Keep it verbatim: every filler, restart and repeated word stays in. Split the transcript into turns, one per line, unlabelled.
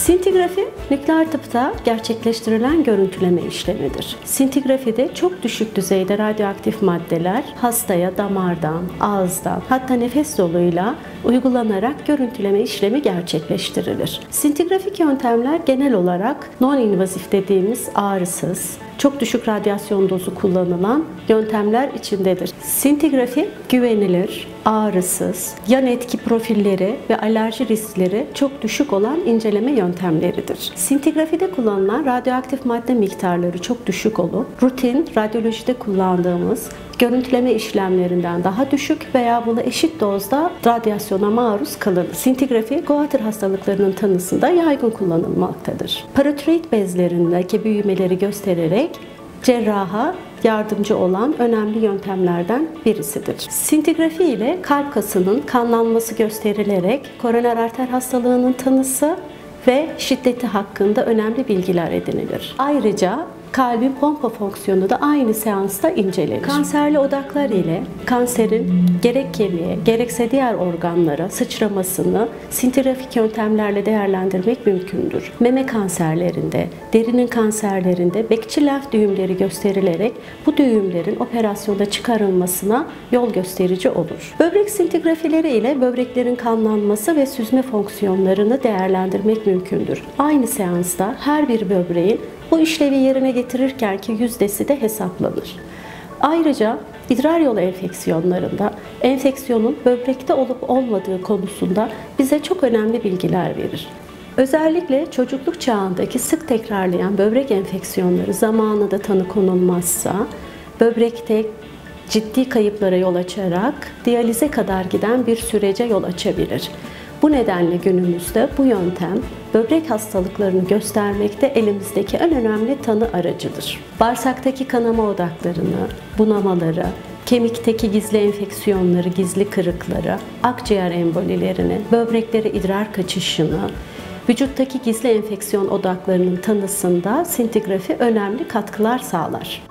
Sintigrafi, nükleer tıpta gerçekleştirilen görüntüleme işlemidir. Sintigrafide çok düşük düzeyde radyoaktif maddeler hastaya damardan, ağızdan, hatta nefes yoluyla uygulanarak görüntüleme işlemi gerçekleştirilir. Sintigrafik yöntemler genel olarak non-invazif dediğimiz ağrısız, çok düşük radyasyon dozu kullanılan yöntemler içindedir. Sintigrafi güvenilir, ağrısız, yan etki profilleri ve alerji riskleri çok düşük olan inceleme yöntemleridir. Sintigrafide kullanılan radyoaktif madde miktarları çok düşük olup, rutin radyolojide kullandığımız görüntüleme işlemlerinden daha düşük veya buna eşit dozda radyasyona maruz kalır. Sintigrafi, Goiter hastalıklarının tanısında yaygın kullanılmaktadır. Parotiroid bezlerindeki büyümeleri göstererek cerraha yardımcı olan önemli yöntemlerden birisidir. Sintigrafi ile kalp kasının kanlanması gösterilerek koroner arter hastalığının tanısı ve şiddeti hakkında önemli bilgiler edinilir. Ayrıca kalbin pompa fonksiyonu da aynı seansta incelenir. Kanserli odaklar ile kanserin gerek kemiğe gerekse diğer organlara sıçramasını sintigrafik yöntemlerle değerlendirmek mümkündür. Meme kanserlerinde, derinin kanserlerinde bekçi lenf düğümleri gösterilerek bu düğümlerin operasyonda çıkarılmasına yol gösterici olur. Böbrek sintigrafileri ile böbreklerin kanlanması ve süzme fonksiyonlarını değerlendirmek mümkündür. Aynı seansta her bir böbreğin bu işlevi yerine getirirkenki yüzdesi de hesaplanır. Ayrıca idrar yolu enfeksiyonlarında enfeksiyonun böbrekte olup olmadığı konusunda bize çok önemli bilgiler verir. Özellikle çocukluk çağındaki sık tekrarlayan böbrek enfeksiyonları zamanında tanı konulmazsa böbrekte ciddi kayıplara yol açarak diyalize kadar giden bir sürece yol açabilir. Bu nedenle günümüzde bu yöntem böbrek hastalıklarını göstermekte elimizdeki en önemli tanı aracıdır. Bağırsaktaki kanama odaklarını, bunamaları, kemikteki gizli enfeksiyonları, gizli kırıkları, akciğer embolilerini, böbreklere idrar kaçışını, vücuttaki gizli enfeksiyon odaklarının tanısında sintigrafi önemli katkılar sağlar.